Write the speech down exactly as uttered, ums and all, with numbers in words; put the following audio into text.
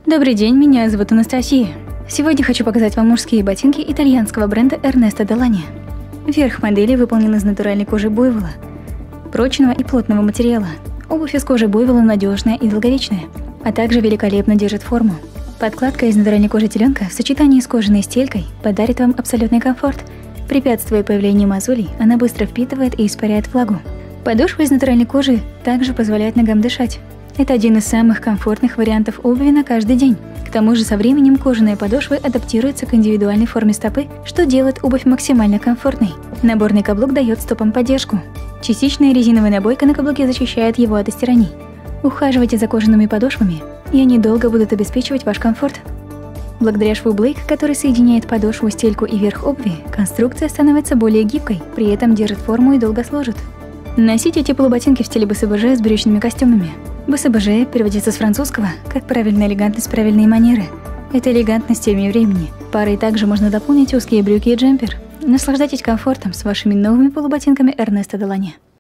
Добрый день, меня зовут Анастасия. Сегодня хочу показать вам мужские ботинки итальянского бренда Ernesto Delani. Верх модели выполнен из натуральной кожи буйвола, прочного и плотного материала. Обувь из кожи буйвола надежная и долговечная, а также великолепно держит форму. Подкладка из натуральной кожи теленка в сочетании с кожаной стелькой подарит вам абсолютный комфорт. Препятствуя появлению мозолей, она быстро впитывает и испаряет влагу. Подошва из натуральной кожи также позволяет ногам дышать. Это один из самых комфортных вариантов обуви на каждый день. К тому же со временем кожаные подошвы адаптируются к индивидуальной форме стопы, что делает обувь максимально комфортной. Наборный каблук дает стопам поддержку. Частичная резиновая набойка на каблуке защищает его от истираний. Ухаживайте за кожаными подошвами, и они долго будут обеспечивать ваш комфорт. Благодаря шву Блейк, который соединяет подошву, стельку и верх обуви, конструкция становится более гибкой, при этом держит форму и долго служит. Носите теплые ботинки в стиле БСБЖ с брючными костюмами. БСБЖ переводится с французского как «правильная элегантность, правильные манеры». Это элегантность стилями времени. Парой также можно дополнить узкие брюки и джемпер. Наслаждайтесь комфортом с вашими новыми полуботинками Ernesto Delani.